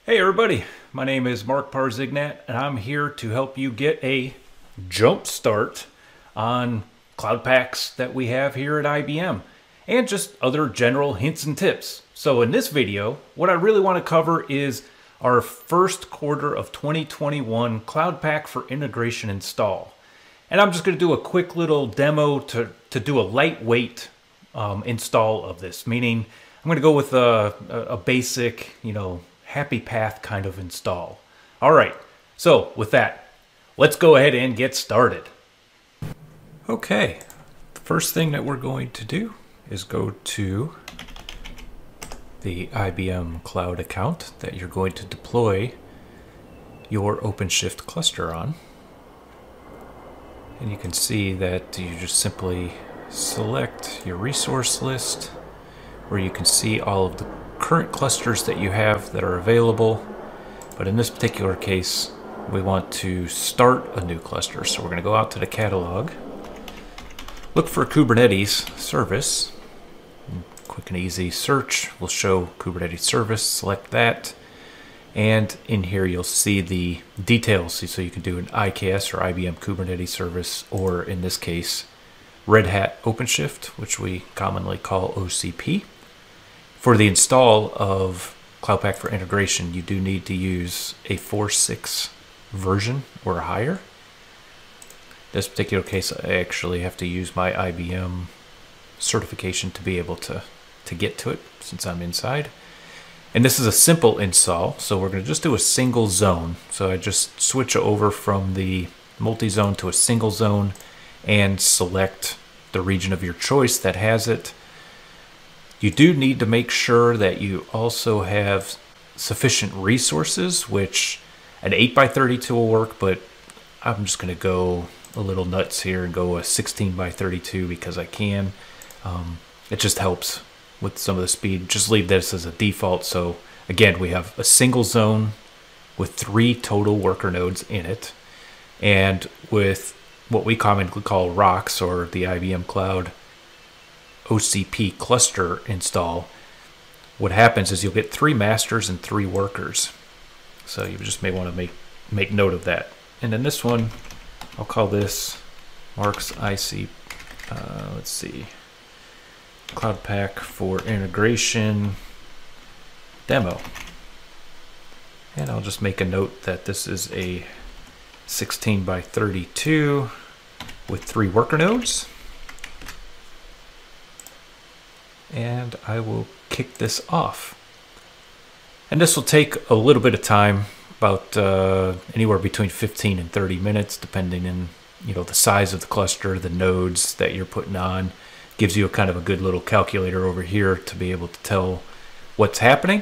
Hey everybody, my name is Mark Parzygnat and I'm here to help you get a jump start on cloud packs that we have here at IBM and just other general hints and tips. So in this video, what I really want to cover is our first quarter of 2021 cloud pack for integration install. And I'm just going to do a quick little demo to do a lightweight install of this, meaning I'm going to go with a basic, happy path kind of install. All right, so with that, let's go ahead and get started. Okay, the first thing that we're going to do is go to the IBM Cloud account that you're going to deploy your OpenShift cluster on. And you can see that you just simply select your resource list where you can see all of the current clusters that you have that are available. But in this particular case, we want to start a new cluster. So we're going to go out to the catalog, look for Kubernetes service. Quick and easy search will show Kubernetes service, select that. And in here you'll see the details. So you can do an IKS or IBM Kubernetes service, or in this case, Red Hat OpenShift, which we commonly call OCP. For the install of Cloud Pak for integration, you do need to use a 4.6 version or higher. In this particular case, I actually have to use my IBM certification to be able to get to it since I'm inside. And this is a simple install, so we're going to just do a single zone. So I just switch over from the multi-zone to a single zone and select the region of your choice that has it. You do need to make sure that you also have sufficient resources, which an 8x32 will work, but I'm just going to go a little nuts here and go a 16x32 because I can. It just helps with some of the speed. Just leave this as a default. So again, we have a single zone with 3 total worker nodes in it. And with what we commonly call rocks, or the IBM Cloud OCP cluster install, what happens is you'll get 3 masters and 3 workers. So you just may want to make note of that. And then this one, I'll call this Mark's IC, let's see, Cloud Pak for integration demo. And I'll just make a note that this is a 16x32 with 3 worker nodes. And I will kick this off. And this will take a little bit of time, about anywhere between 15 and 30 minutes, depending on the size of the cluster, the nodes that you're putting on. Gives you a kind of a good little calculator over here to be able to tell what's happening.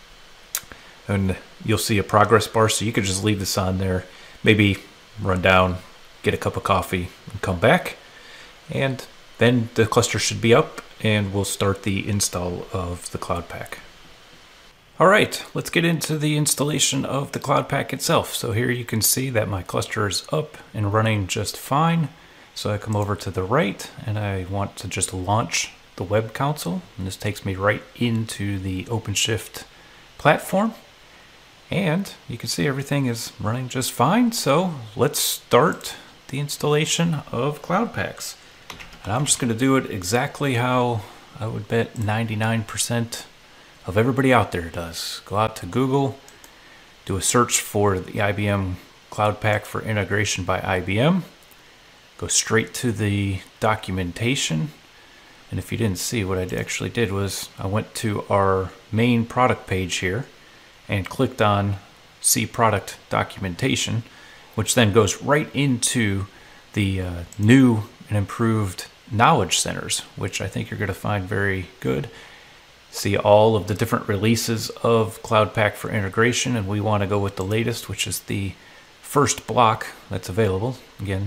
And you'll see a progress bar, so you could just leave this on there, maybe run down, get a cup of coffee, and come back. And then the cluster should be up, and we'll start the install of the Cloud Pak. All right, let's get into the installation of the Cloud Pak itself. So here you can see that my cluster is up and running just fine. So I come over to the right and I want to just launch the web console. And this takes me right into the OpenShift platform. And you can see everything is running just fine. So let's start the installation of Cloud Paks. And I'm just going to do it exactly how I would bet 99% of everybody out there does. Go out to Google, do a search for the IBM Cloud Pak for integration by IBM. Go straight to the documentation. And if you didn't see, what I actually did was I went to our main product page here and clicked on See Product Documentation, which then goes right into the new and improved knowledge centers, which I think you're going to find very good. See all of the different releases of Cloud Pak for integration, and we want to go with the latest, which is the first block that's available. Again,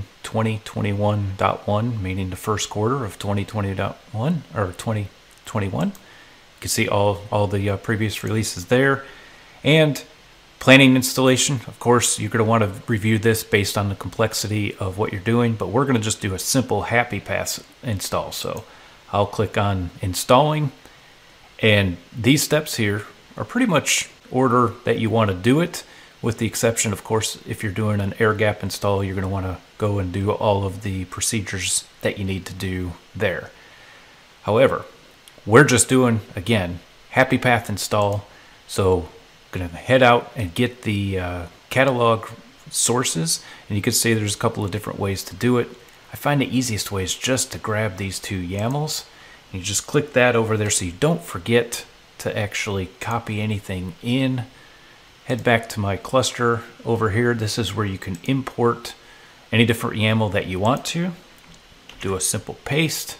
2021.1, meaning the first quarter of 2020.1 or 2021. You can see all the previous releases there. And planning installation, of course, you're going to want to review this based on the complexity of what you're doing, but we're going to just do a simple happy path install. So I'll click on installing, and these steps here are pretty much order that you want to do it, with the exception, of course, if you're doing an air gap install, you're going to want to go and do all of the procedures that you need to do there. However, we're just doing, again, happy path install. So I'm going to head out and get the catalog sources, and you can see there's a couple of different ways to do it. I find the easiest way is just to grab these two YAMLs, and you just click that over there so you don't forget to actually copy anything in. Head back to my cluster over here. This is where you can import any different YAML that you want to. Do a simple paste,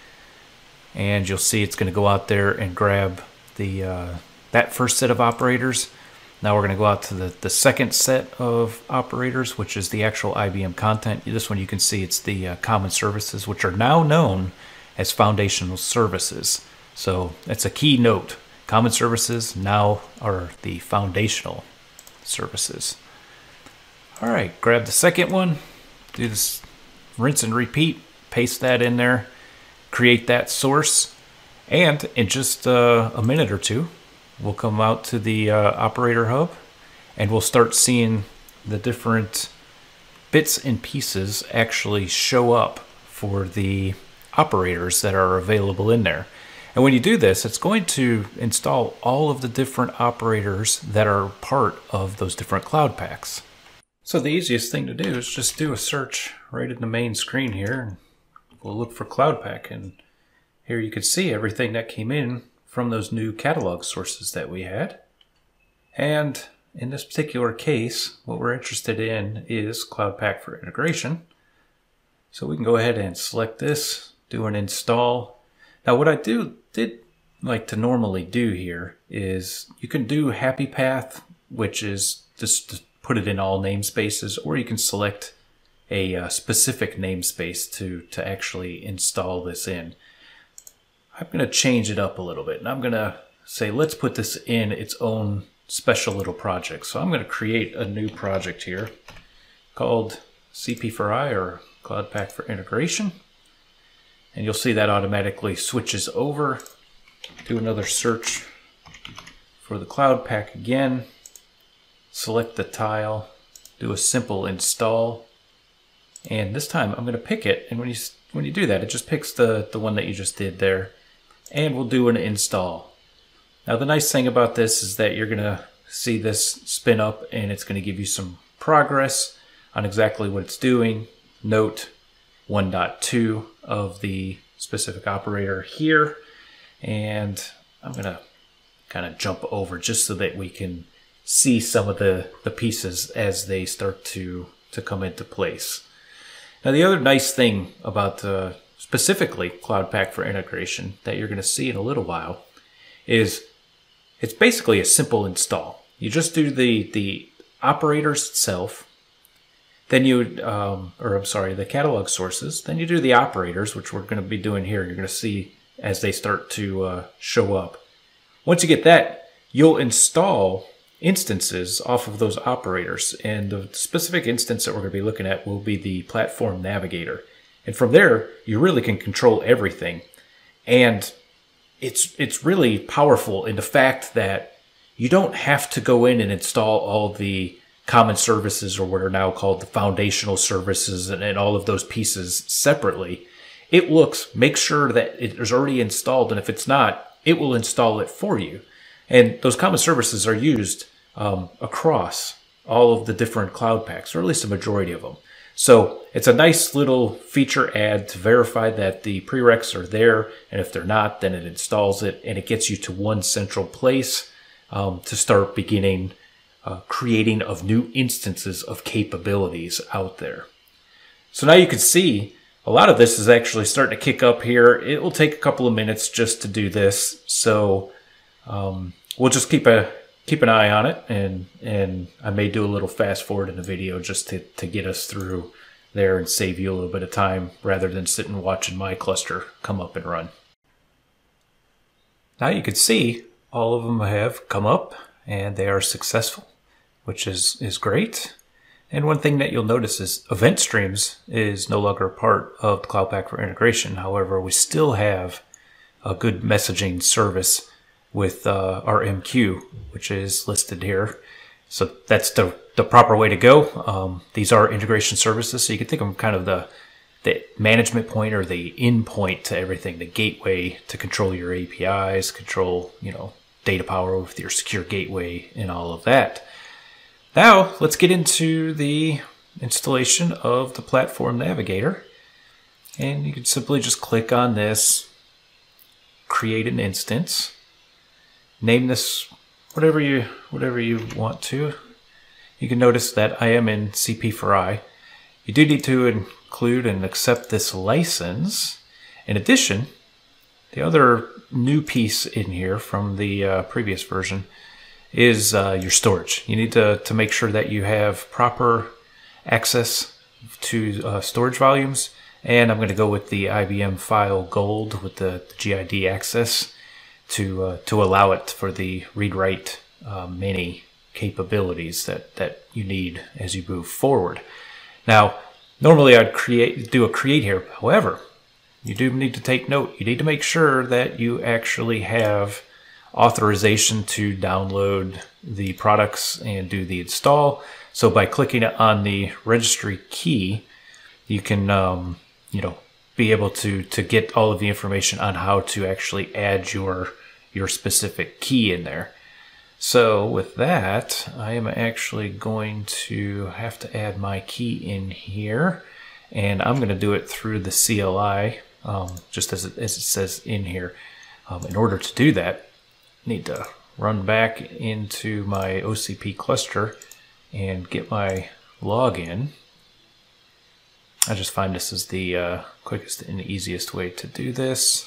and you'll see it's going to go out there and grab the that first set of operators. Now we're going to go out to the second set of operators, which is the actual IBM content. This one you can see it's the common services, which are now known as foundational services. So that's a key note. Common services now are the foundational services. All right, grab the second one, do this rinse and repeat, paste that in there, create that source, and in just a minute or two, we'll come out to the operator hub, and we'll start seeing the different bits and pieces actually show up for the operators that are available in there. And when you do this, it's going to install all of the different operators that are part of those different cloud packs. So the easiest thing to do is just do a search right in the main screen here, and we'll look for Cloud Pack, and here you can see everything that came in from those new catalog sources that we had. And in this particular case, what we're interested in is Cloud Pack for integration. So we can go ahead and select this, do an install. Now what I did like to normally do here is you can do happy path, which is just to put it in all namespaces, or you can select a specific namespace to actually install this in. I'm going to change it up a little bit, and I'm going to say let's put this in its own special little project. So I'm going to create a new project here called CP4I, or Cloud Pack for Integration. And you'll see that automatically switches over. Do another search for the Cloud Pack again. Select the tile. Do a simple install. And this time I'm going to pick it. And when you do that, it just picks the one that you just did there. And we'll do an install. Now the nice thing about this is that you're going to see this spin up, and it's going to give you some progress on exactly what it's doing. Note 1.2 of the specific operator here, and I'm going to kind of jump over just so that we can see some of the pieces as they start to come into place. Now the other nice thing about specifically Cloud Pack for integration that you're going to see in a little while is it's basically a simple install. You just do the operators itself, then you, the catalog sources, then you do the operators, which we're going to be doing here. You're going to see as they start to show up. Once you get that, you'll install instances off of those operators, and the specific instance that we're going to be looking at will be the platform Navigator. And from there, you really can control everything. And it's really powerful in the fact that you don't have to go in and install all the common services, or what are now called the foundational services, and all of those pieces separately. It makes sure that it is already installed, and if it's not, it will install it for you. And those common services are used across all of the different cloud packs, or at least a majority of them. So it's a nice little feature add to verify that the prereqs are there, and if they're not, then it installs it, and it gets you to one central place to start beginning creating of new instances of capabilities out there. So now you can see a lot of this is actually starting to kick up here. It will take a couple of minutes just to do this, so we'll just keep an eye on it, and I may do a little fast forward in the video just to get us through there and save you a little bit of time rather than sitting watching my cluster come up and run. Now you can see all of them have come up and they are successful, which is great. And one thing that you'll notice is event streams is no longer a part of the Cloud Pack for integration. However, we still have a good messaging service with our MQ, which is listed here. So that's the proper way to go. These are integration services, so you can think of them kind of the management point or the in point to everything, the gateway to control your APIs, control, data power with your secure gateway and all of that. Now let's get into the installation of the Platform Navigator. And you can simply just click on this, create an instance, name this whatever you want to. You can notice that I am in CP4I. You do need to include and accept this license. In addition, the other new piece in here from the previous version is your storage. You need to make sure that you have proper access to storage volumes, and I'm going to go with the IBM File Gold with the GID access to allow it for the read-write many capabilities that you need as you move forward. Now, normally I'd do a create here. However, you do need to take note. You need to make sure that you actually have authorization to download the products and do the install. So by clicking on the registry key, you can be able to get all of the information on how to actually add your specific key in there. So with that, I am actually going to have to add my key in here, and I'm going to do it through the CLI, just as it says in here. In order to do that, I need to run back into my OCP cluster and get my login. I just find this is the quickest and easiest way to do this.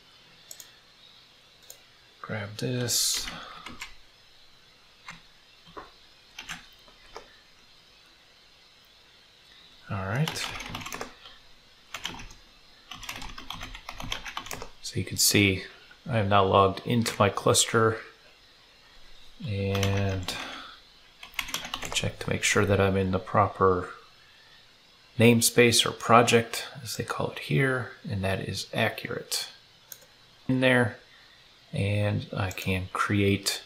Grab this. All right. So you can see I am now logged into my cluster, and check to make sure that I'm in the proper namespace or project, as they call it here, and that is accurate in there. And I can create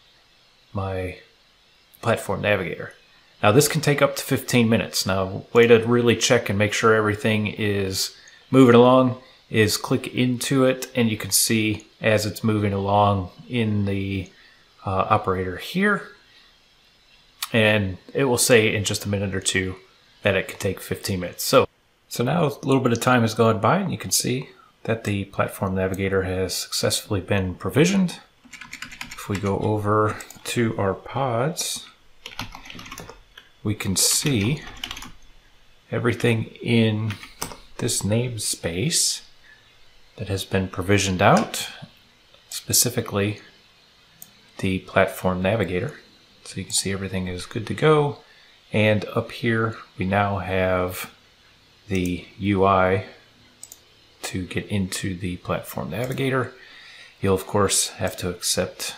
my Platform Navigator. Now this can take up to 15 minutes. Now, way to really check and make sure everything is moving along is click into it, and you can see as it's moving along in the operator here, and it will say in just a minute or two that it could take 15 minutes. So now a little bit of time has gone by, and you can see that the Platform Navigator has successfully been provisioned. If we go over to our pods, we can see everything in this namespace that has been provisioned out, specifically the Platform Navigator. So you can see everything is good to go. And up here, we now have the UI to get into the Platform Navigator. You'll of course have to accept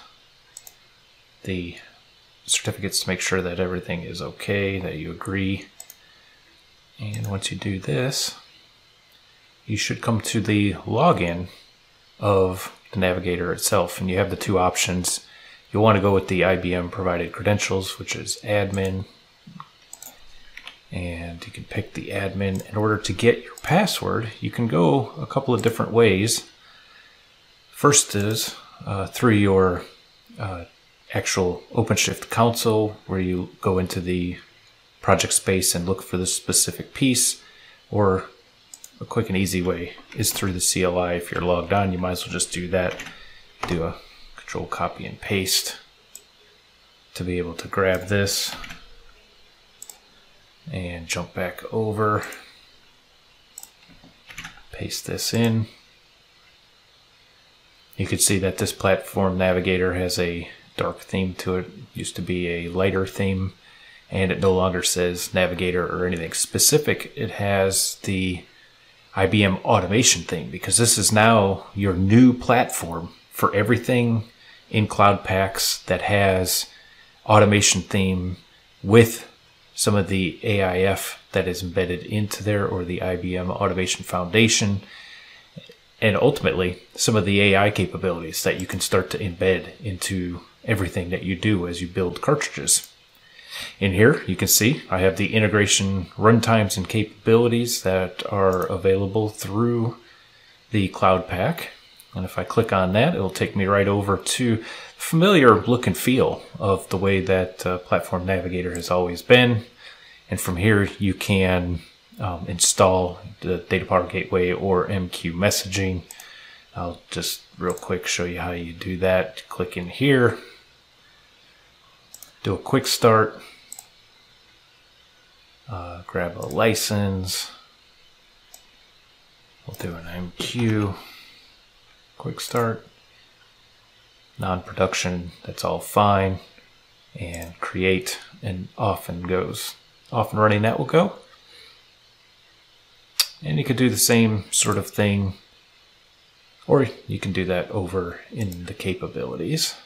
the certificates to make sure that everything is okay, that you agree. And once you do this, you should come to the login of the Navigator itself, and you have the two options. You'll want to go with the IBM provided credentials, which is admin, and you can pick the admin. In order to get your password, you can go a couple of different ways. First is through your actual OpenShift console, where you go into the project space and look for the specific piece, or a quick and easy way is through the CLI. If you're logged on, you might as well just do that. Do a control copy and paste to be able to grab this and jump back over, paste this in. You can see that this Platform Navigator has a dark theme to it. It used to be a lighter theme, and it no longer says Navigator or anything specific. It has the IBM automation theme, because this is now your new platform for everything in Cloud Paks that has automation theme with some of the AIF that is embedded into there, or the IBM Automation Foundation. and ultimately some of the AI capabilities that you can start to embed into everything that you do as you build cartridges. In here, you can see I have the integration runtimes and capabilities that are available through the Cloud Pak. And if I click on that, it'll take me right over to the familiar look and feel of the way that Platform Navigator has always been. And from here, you can install the Data Power Gateway or MQ messaging. I'll just real quick show you how you do that. Click in here, do a quick start, grab a license. We'll do an MQ, quick start, non-production, that's all fine, and create, and off and goes. Off and running, that will go. And you could do the same sort of thing, or you can do that over in the capabilities.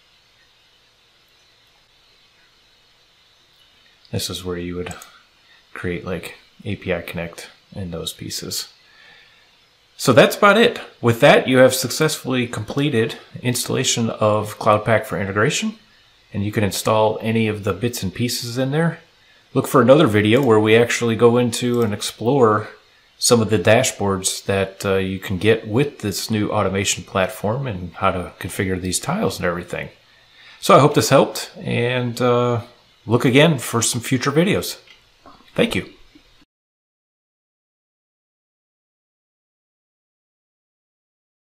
This is where you would create like API Connect and those pieces. So that's about it. With that, you have successfully completed installation of Cloud Pak for integration, and you can install any of the bits and pieces in there. Look for another video where we actually go into and explore some of the dashboards that you can get with this new automation platform and how to configure these tiles and everything. So I hope this helped, and look again for some future videos. Thank you.